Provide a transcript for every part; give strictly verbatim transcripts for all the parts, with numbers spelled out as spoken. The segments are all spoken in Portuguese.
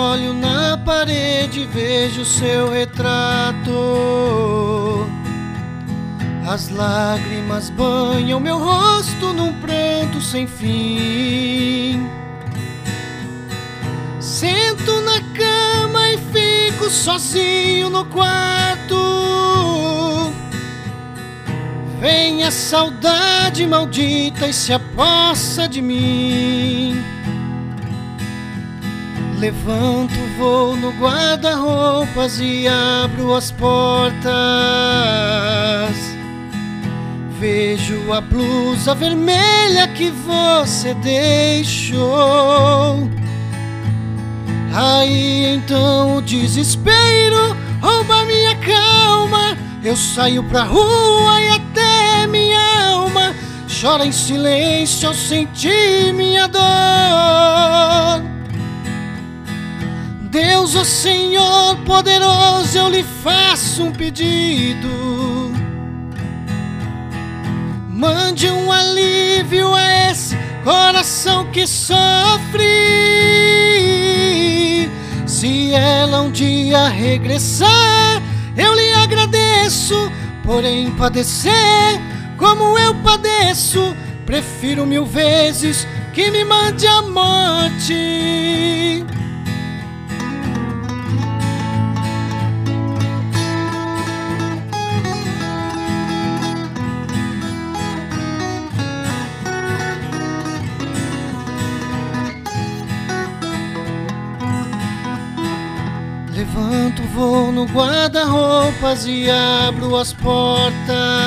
olho na parede e vejo seu retrato. As lágrimas banham meu rosto num pranto sem fim. Sento na cama e fico sozinho no quarto. Vem a saudade maldita e se apossa de mim. Levanto, vou no guarda-roupas e abro as portas. Vejo a blusa vermelha que você deixou. Aí então o desespero rouba minha calma. Eu saio pra rua e até minha alma chora em silêncio ao sentir minha dor. Deus, ó Senhor poderoso, eu lhe faço um pedido. Mande um alívio a esse coração que sofre. Se ela um dia regressar, eu lhe agradeço. Porém padecer como eu padeço, prefiro mil vezes que me mande a morte. Levanto, vou no guarda-roupas e abro as portas.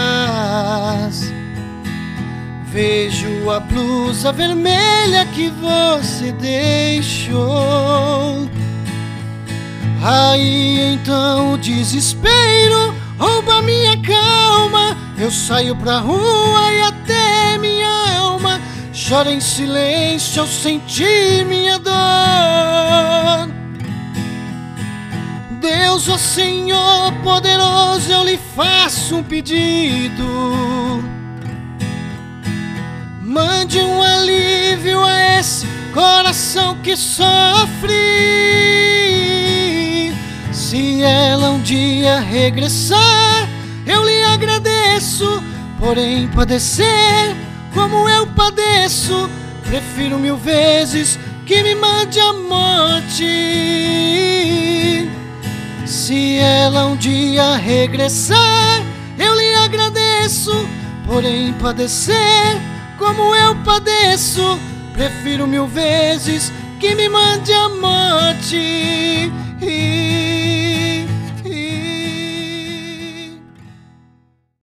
Vejo a blusa vermelha que você deixou. Aí então o desespero rouba minha calma. Eu saio pra rua e até minha alma chora em silêncio ao sentir minha dor. Deus, ó Senhor poderoso, eu lhe faço um pedido. Mande um alívio a esse coração que sofre. Se ela um dia regressar, eu lhe agradeço. Porém padecer como eu padeço, prefiro mil vezes que me mande a morte. Se ela um dia regressar, eu lhe agradeço. Porém padecer como eu padeço, prefiro mil vezes que me mande a morte.